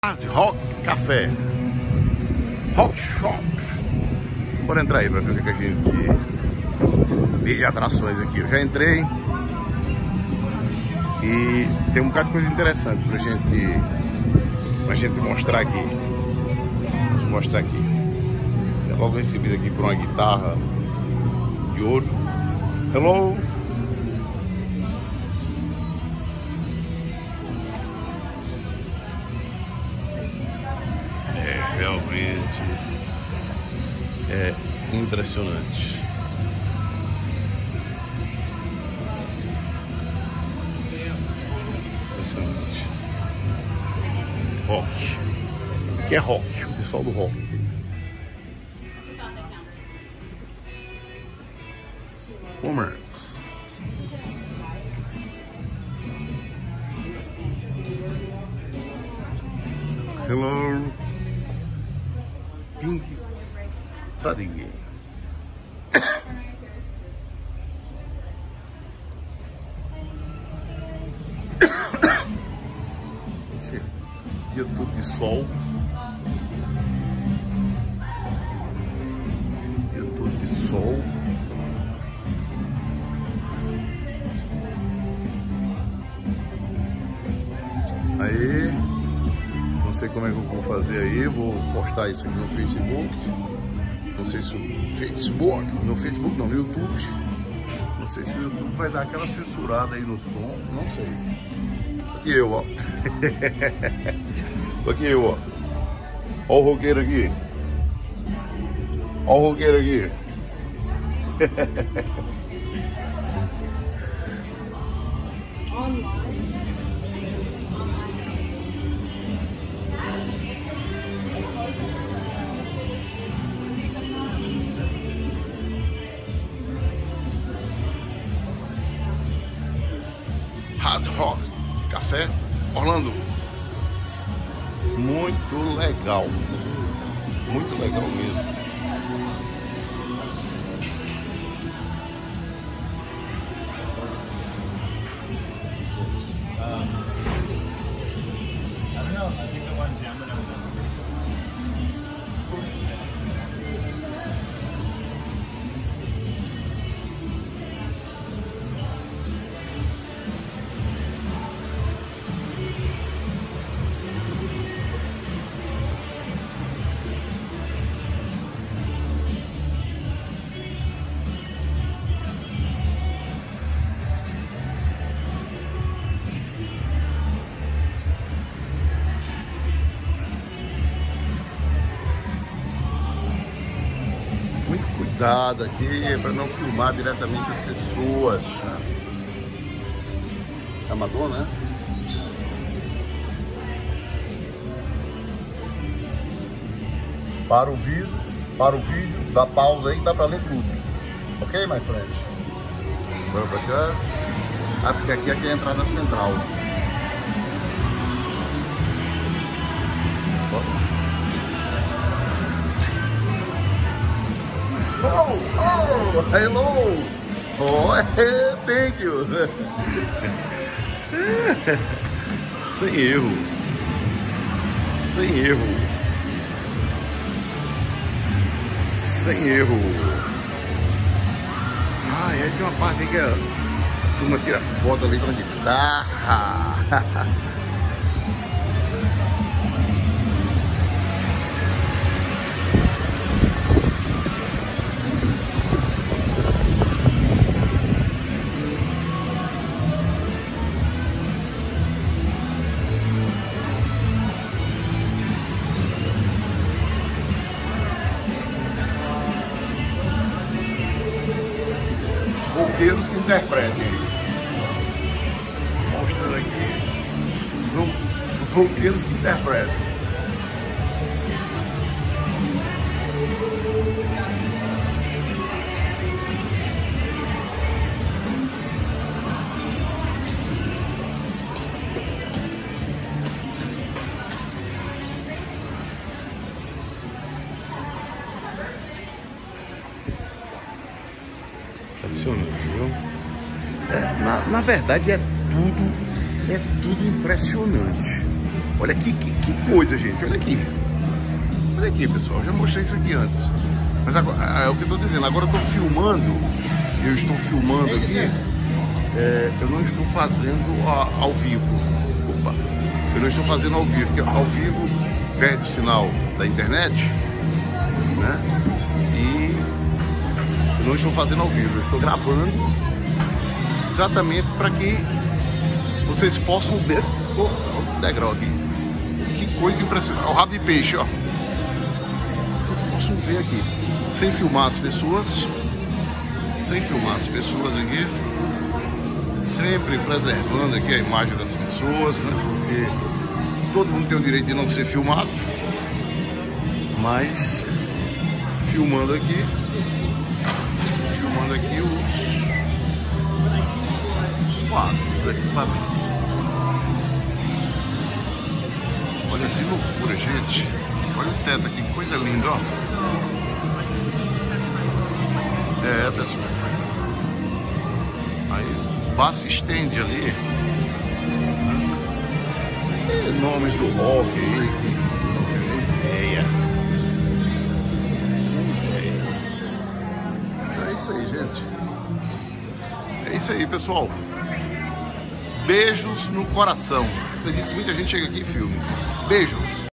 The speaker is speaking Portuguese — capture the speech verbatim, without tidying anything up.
Hard Rock Café, Rock Shop. Bora entrar aí pra ver o que a gente vê de atrações aqui. Eu já entrei e tem um bocado de coisa interessante pra gente, pra gente mostrar aqui. Vou mostrar aqui. É logo recebido aqui por uma guitarra de ouro. Hello! É realmente é impressionante. Impressionante. Rock. Que é rock, o pessoal do rock. Commerce. Hello. Pink Trading. Dia todo de sol. Dia todo de sol. Aí, não sei como é que eu vou fazer aí, vou postar isso aqui no Facebook. Não sei se o Facebook, no Facebook não, no YouTube. Não sei se o YouTube vai dar aquela censurada aí no som, não sei. Aqui eu, ó. Aqui eu, ó. Ó o roqueiro aqui. Ó o roqueiro aqui. Hard Rock Café Orlando. Muito legal. Muito legal mesmo. Cuidado aqui para não filmar diretamente as pessoas. Amador, né? Para o vídeo, para o vídeo, dá pausa aí, dá para ler tudo. Ok, my friend? Bora pra cá. Ah, porque aqui, aqui é a entrada central. Oh, oh, hello. Oh, thank you. Sem erro. Sem erro. Sem erro. Ah, é, tem uma parte que a turma tira foto ali com a guitarra. Roqueiros que interpretem. Mostrando aqui os roqueiros que interpretem. Impressionante, viu? É, na, na verdade é tudo, é tudo impressionante. Olha aqui, que, que coisa, gente. Olha aqui. Olha aqui, pessoal. Eu já mostrei isso aqui antes. Mas agora, é o que eu estou dizendo. Agora eu estou filmando. Eu estou filmando aqui. É, eu não estou fazendo a, ao vivo. Opa. Eu não estou fazendo ao vivo. Porque ao vivo perde o sinal da internet, né? E eu não estou fazendo ao vivo. Eu estou gravando exatamente para que vocês possam ver. Oh, o degrau aqui. Que coisa impressionante. O rabo de peixe, ó. Vocês possam ver aqui. Sem filmar as pessoas. Sem filmar as pessoas aqui. Sempre preservando aqui a imagem das pessoas, né? Porque todo mundo tem o direito de não ser filmado. Mas filmando aqui. Filmando aqui os, os quadros, os equipamentos. Olha que loucura, gente. Olha o teto aqui, que coisa linda, ó. É, pessoal. Aí o bar se estende ali. E nomes do rock aí. Ideia. É isso aí, gente. É isso aí, pessoal. Beijos no coração. Acredito que muita gente chega aqui e filma. Beijos.